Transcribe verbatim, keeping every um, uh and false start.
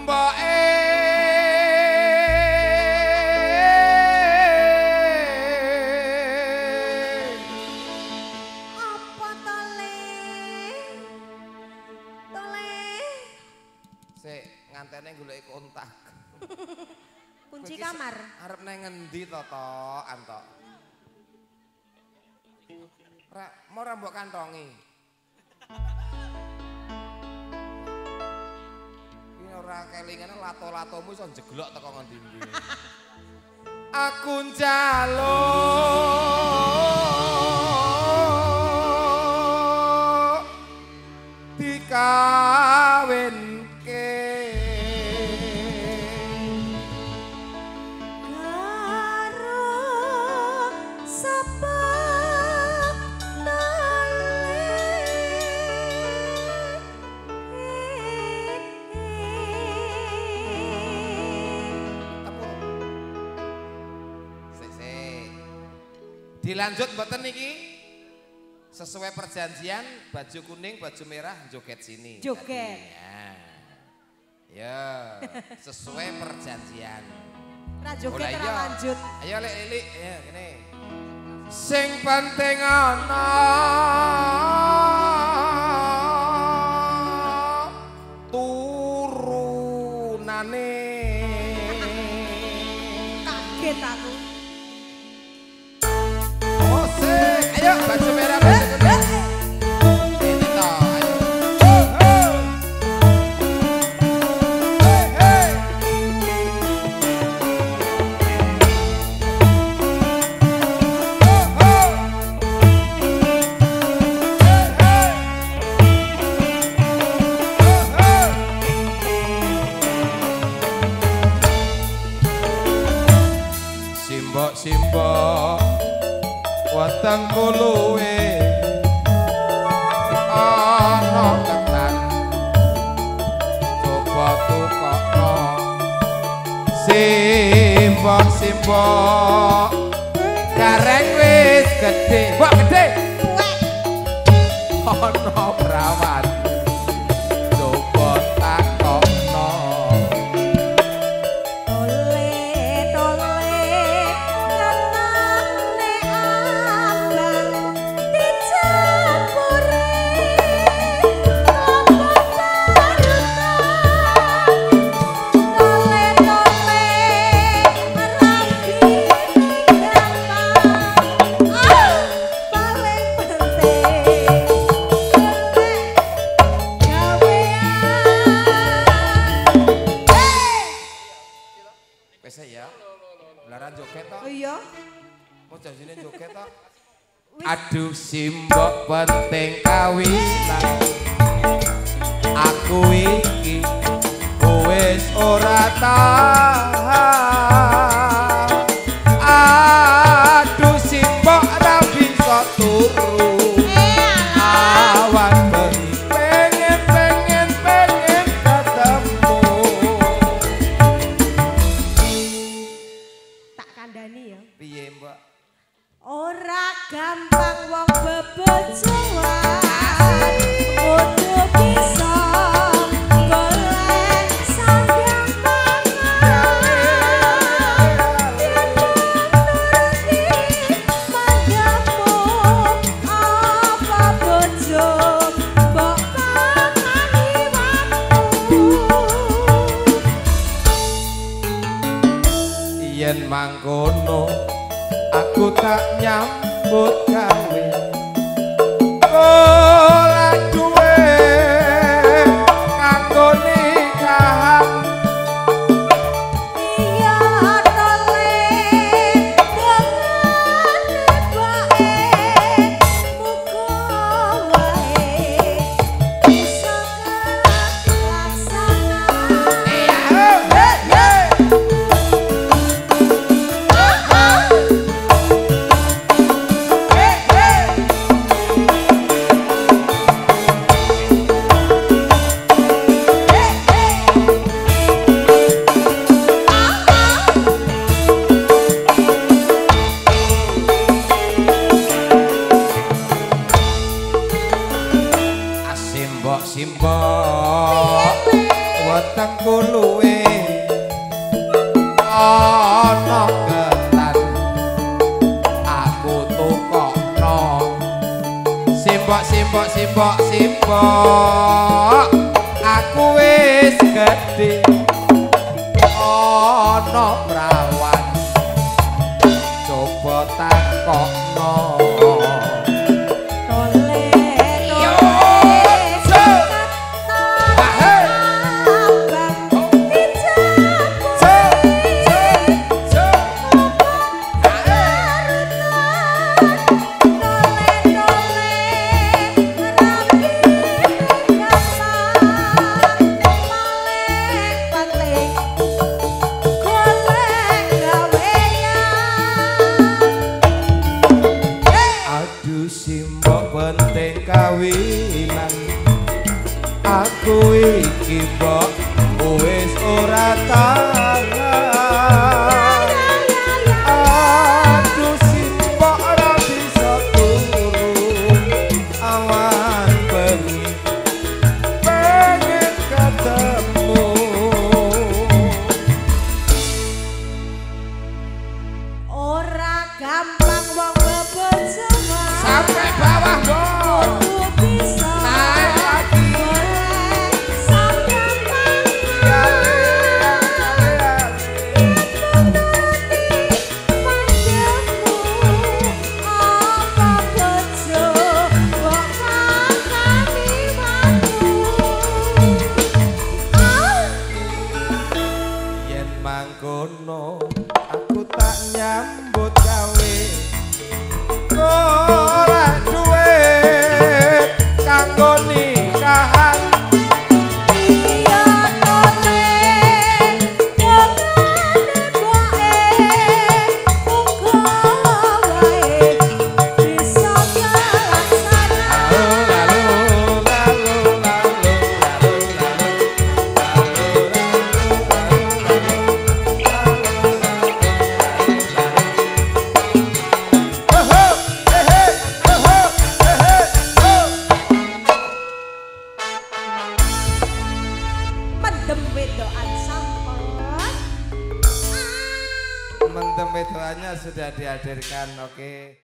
Mboke apa tole tole sik ngantene goleki kontak kunci kamar arep nang ngendi to to anto ra mau ra mbok kantongi iki ora kelingane lato-latomu iso jeglok teko ngendi-endi aku njaluk dikawinke karo sapa dilanjut mboten niki sesuai perjanjian baju kuning baju merah joget sini joget ya sesuai perjanjian ra joget ra lanjut ayo lek Lili ya ngene sing penting ana turunane kaget aku ayo baju merah baju kuning ini toh ayo hey hey simbok simbok weteng kuluwe ana ketan coba tukokno simbok simbok gareng wis gedhe mbok gedhe ana perawat coba takokno aduh simbok penting kawinan aku iki wis ora tahan aduh simbok ra bisa turu awan bengi pengen pengen pengen ketemu tak kandhani ya piye mbak ora gampang wong bebojoan kudu bisa golek sandang pangan nuruti mandamu apa bojo mbok pangani waktu yen mangkono aku tak nyambut gawe ora duwe kanggo nikahan iya tole dengan bae muga wae bisa laksana wetengku luwe ana ketan aku tukokno simbok simbok simbok simbok aku wis gedhe ana prawan coba takokno simbok penting kawinan aku iki mbok wis ora tangan aduh simbok ora bisa turu awan bengi pengen ketemu ora gampang wong bebojo sampai bawah bos bisa naik lagi sampai yen mangkono aku tak nyambut gawe ora duit kanggo nikahan iya tole jangan boe muga wae bisa laksana lalu lalu lalu mendem wedokan sampel Mentem wedoannya sudah dihadirkan, oke.